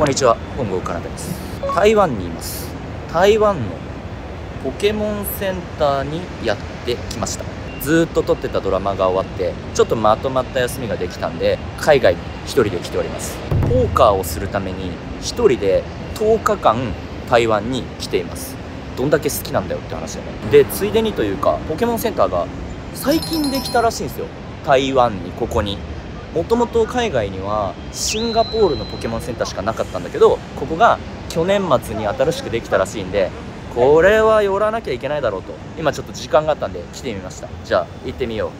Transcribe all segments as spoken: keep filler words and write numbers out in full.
こんにちは、本郷かなたです。台湾にいます。台湾のポケモンセンターにやってきました。ずーっと撮ってたドラマが終わって、ちょっとまとまった休みができたんで、海外に一人で来ております。ポーカーをするために一人でとおかかん台湾に来ています。どんだけ好きなんだよって話だよね。で、ついでにというか、ポケモンセンターが最近できたらしいんですよ。台湾に、ここに。もともと海外にはシンガポールのポケモンセンターしかなかったんだけど、ここが去年末に新しくできたらしいんで、これは寄らなきゃいけないだろうと、今ちょっと時間があったんで来てみました。じゃあ行ってみよう。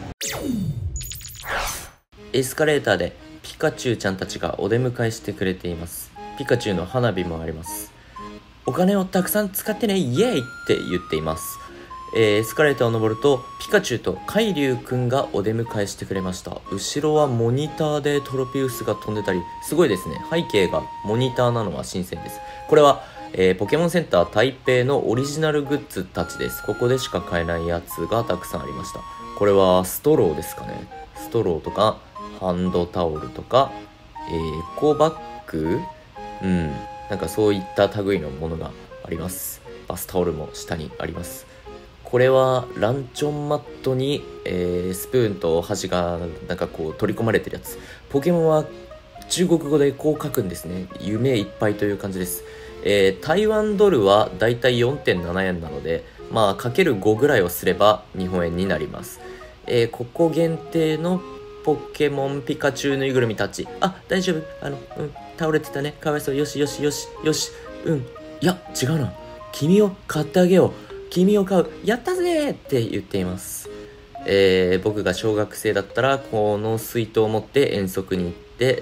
エスカレーターでピカチュウちゃんたちがお出迎えしてくれています。ピカチュウの花火もあります。お金をたくさん使ってね、イエーイって言っています。えー、エスカレーターを登るとピカチュウとカイリュウくんがお出迎えしてくれました。後ろはモニターでトロピウスが飛んでたり、すごいですね。背景がモニターなのは新鮮です。これは、えー、ポケモンセンター台北のオリジナルグッズたちです。ここでしか買えないやつがたくさんありました。これはストローですかね。ストローとかハンドタオルとか、えー、エコバッグ、うんなんかそういった類のものがあります。バスタオルも下にあります。これはランチョンマットに、えー、スプーンと箸がなんかこう取り込まれてるやつ。ポケモンは中国語でこう書くんですね。夢いっぱいという感じです。えー、台湾ドルはだいたい よんてんななえんなので、まあかけるごぐらいをすれば日本円になります。えー、ここ限定のポケモンピカチュウぬいぐるみたち。あ、大丈夫。あの、うん、倒れてたね。かわいそう。よしよしよしよし。うん。いや、違うな。君を買ってあげよう。君を買う。やったぜって言っています。えー、僕が小学生だったら、この水筒を持って遠足に行って、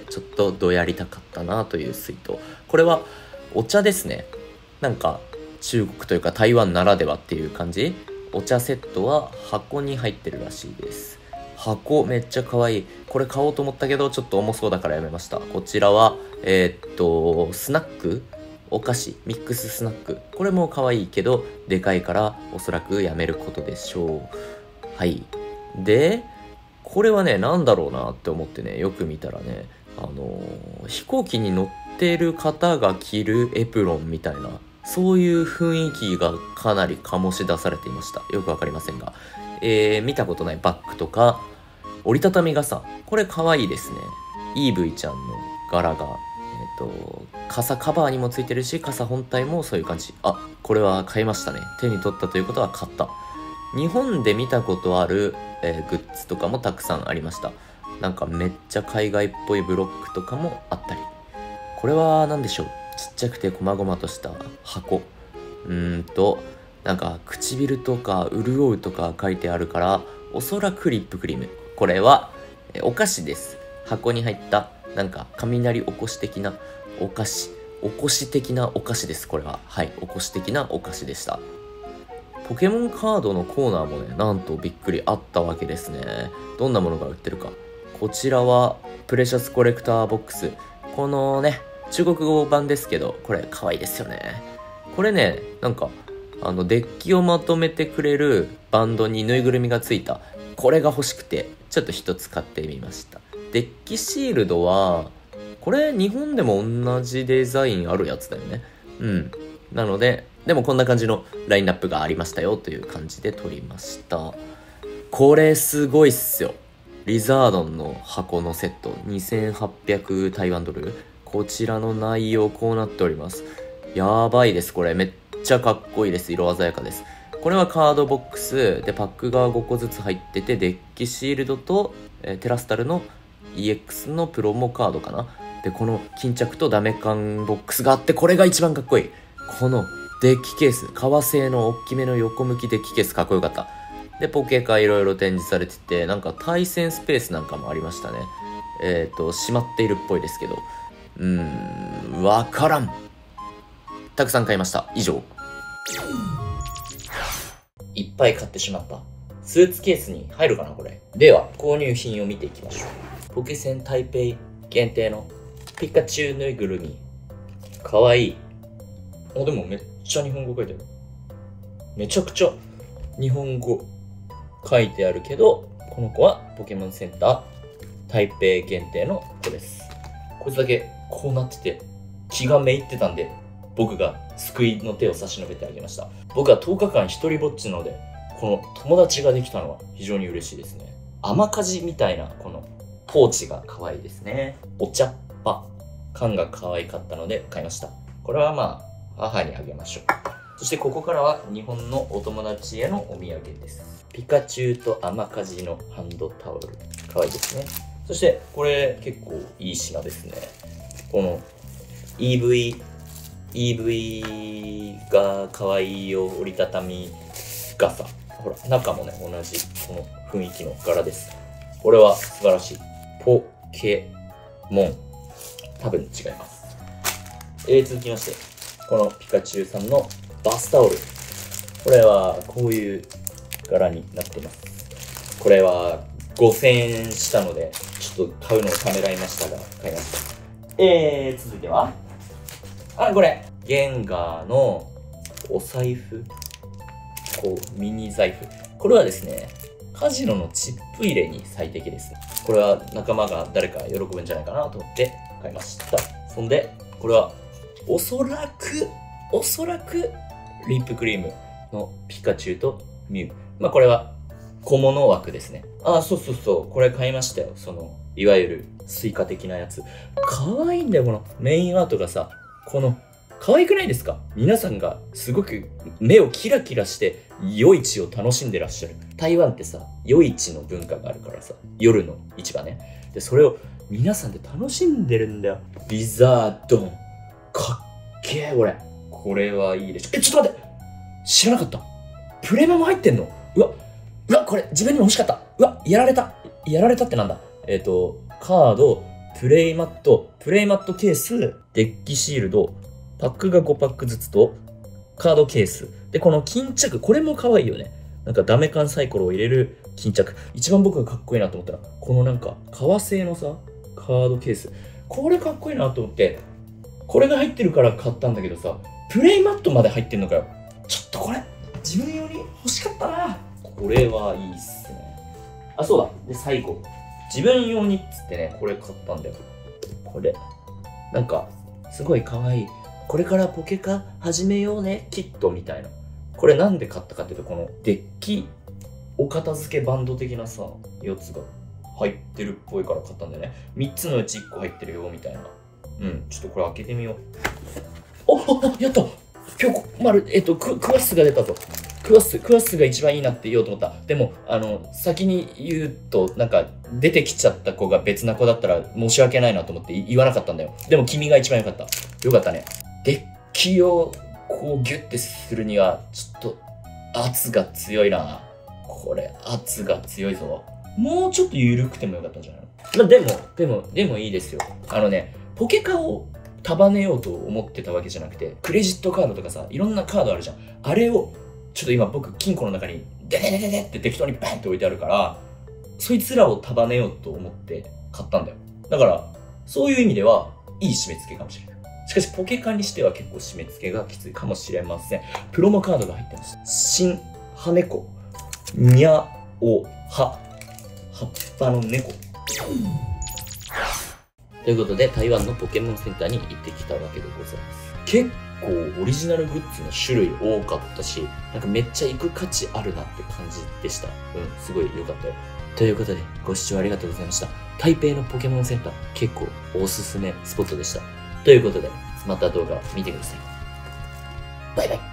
ちょっとどやりたかったなという水筒。これはお茶ですね。なんか、中国というか台湾ならではっていう感じ。お茶セットは箱に入ってるらしいです。箱めっちゃ可愛い。これ買おうと思ったけど、ちょっと重そうだからやめました。こちらは、えー、っと、スナックお菓子、ミックススナック。これも可愛いけど、でかいからおそらくやめることでしょう。はい。で、これはね、なんだろうなって思ってね、よく見たらね、あのー、飛行機に乗ってる方が着るエプロンみたいな、そういう雰囲気がかなり醸し出されていました。よくわかりませんが。えー、見たことないバッグとか、折りたたみ傘。これ可愛いですね。イーブイちゃんの柄が。えっと、傘カバーにもついてるし、傘本体もそういう感じ。あ、これは買いましたね。手に取ったということは買った。日本で見たことある、えー、グッズとかもたくさんありました。なんかめっちゃ海外っぽいブロックとかもあったり。これは何でしょう。ちっちゃくて細々とした箱。うーんと、なんか唇とか潤うとか書いてあるから、おそらくリップクリーム。これは、えー、お菓子です。箱に入ったなんか雷おこし的なお菓子、おこし的なお菓子です。これははいおこし的なお菓子でした。ポケモンカードのコーナーもね、なんとびっくりあったわけですね。どんなものが売ってるか。こちらはプレシャスコレクターボックス。このね中国語版ですけど、これ可愛いですよね。これね、なんかあのデッキをまとめてくれるバンドにぬいぐるみがついた、これが欲しくてちょっと一つ買ってみました。デッキシールドはこれ日本でも同じデザインあるやつだよね。うんなので、でもこんな感じのラインナップがありましたよという感じで撮りました。これすごいっすよ。リザードンの箱のセットにせんはっぴゃく台湾ドル。こちらの内容こうなっております。やばいです。これめっちゃかっこいいです。色鮮やかです。これはカードボックスでパックがごこずつ入ってて、デッキシールドと、えー、テラスタルの イーエックス のプロモカードかな。でこの巾着とダメ缶ボックスがあって、これが一番かっこいい。このデッキケース、革製の大きめの横向きデッキケースかっこよかった。でポケカいろいろ展示されてて、なんか対戦スペースなんかもありましたね。えっと閉まっているっぽいですけど、うーんわからん。たくさん買いました。以上。いっぱい買ってしまった。スーツケースに入るかなこれ。では購入品を見ていきましょう。ポケセン台北限定のピカチュウぬいぐるみ。かわいい。あ、でもめっちゃ日本語書いてある。めちゃくちゃ日本語書いてあるけど、この子はポケモンセンター台北限定の子です。こいつだけこうなってて気がめいってたんで、僕が救いの手を差し伸べてあげました。僕はとおかかん一人ぼっちなので、この友達ができたのは非常に嬉しいですね。甘かじみたいなこのポーチが可愛いですね。お茶っ葉。缶が可愛かったので買いました。これはまあ、母にあげましょう。そしてここからは日本のお友達へのお土産です。ピカチュウと甘かじのハンドタオル。可愛いですね。そしてこれ結構いい品ですね。この イーブイ、イーブイ が可愛いよ折りたたみ傘。ほら、中もね、同じこの雰囲気の柄です。これは素晴らしい。ポケモン。多分違います。えー、続きまして、このピカチュウさんのバスタオル。これはこういう柄になっています。これはごせんえんしたので、ちょっと買うのをためらいましたが、買いました。えー、続いては、あ、これ、ゲンガーのお財布。こう、ミニ財布。これはですね、カジノのチップ入れに最適ですね。これは仲間が誰か喜ぶんじゃないかなと思って買いました。そんで、これは、おそらく、おそらく、リップクリームのピカチュウとミュウ。まあこれは小物枠ですね。ああ、そうそうそう。これ買いましたよ。その、いわゆるスイカ的なやつ。可愛いんだよ、このメインアートがさ。この、可愛くないですか？皆さんがすごく目をキラキラして夜市を楽しんでらっしゃる。台湾ってさ、夜市の文化があるからさ、夜の市場ね。で、それを皆さんで楽しんでるんだよ。ビザードン。かっけえ、これ。これはいいでしょ。え、ちょっと待って！知らなかった。プレマも入ってんの？うわ、うわ、これ自分にも欲しかった。うわ、やられた。やられたってなんだ？えっと、カード、プレイマット、プレイマットケース、デッキシールド、パックがごパックずつと、カードケース。で、この巾着、これも可愛いよね。なんかダメ缶サイコロを入れる巾着。一番僕がかっこいいなと思ったら、このなんか革製のさ、カードケース。これかっこいいなと思って、これが入ってるから買ったんだけどさ、プレイマットまで入ってんのかよ。ちょっとこれ、自分用に欲しかったな。これはいいっすね。あ、そうだ。で、最後。自分用にっつってね、これ買ったんだよ。これ。なんか、すごい可愛い。これからポケカ始めようね、キットみたいな。これなんで買ったかっていうと、このデッキお片付けバンド的なさ、やつが入ってるっぽいから買ったんだよね。みっつのうちいっこ入ってるよ、みたいな。うん、ちょっとこれ開けてみよう。おお、やった！今日、まる、えっと、ク、クワッスが出たぞ。クワッス、クワッスが一番いいなって言おうと思った。でも、あの、先に言うと、なんか、出てきちゃった子が別な子だったら申し訳ないなと思って言わなかったんだよ。でも君が一番良かった。よかったね。デッキをこうギュッてするには、ちょっと圧が強いな。これ、圧が強いぞ。もうちょっと緩くてもよかったんじゃないの？まあ、でも、でも、でもいいですよ。あのね、ポケカを束ねようと思ってたわけじゃなくて、クレジットカードとかさ、いろんなカードあるじゃん。あれを、ちょっと今僕、金庫の中に、デデデデデって適当にバンって置いてあるから、そいつらを束ねようと思って買ったんだよ。だから、そういう意味では、いい締め付けかもしれない。しかし、ポケカにしては結構締め付けがきついかもしれません。プロモカードが入ってます。新、は猫、にゃおは、葉っぱの猫。ということで、台湾のポケモンセンターに行ってきたわけでございます。結構オリジナルグッズの種類多かったし、なんかめっちゃ行く価値あるなって感じでした。うん、すごい良かったよ。ということで、ご視聴ありがとうございました。台北のポケモンセンター、結構おすすめスポットでした。ということで、また動画見てください。バイバイ。